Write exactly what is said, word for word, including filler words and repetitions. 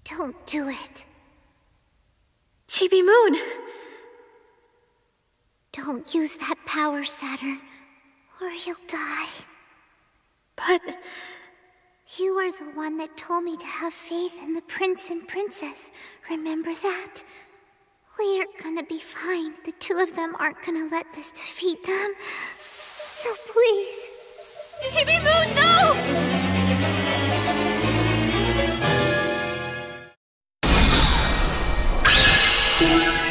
Don't do it. Chibi Moon! Don't use that power, Saturn, or you'll die. But... You are the one that told me to have faith in the prince and princess. Remember that? We're gonna be fine. The two of them aren't gonna let this defeat them. So please... Chibi Moon, no! Ah!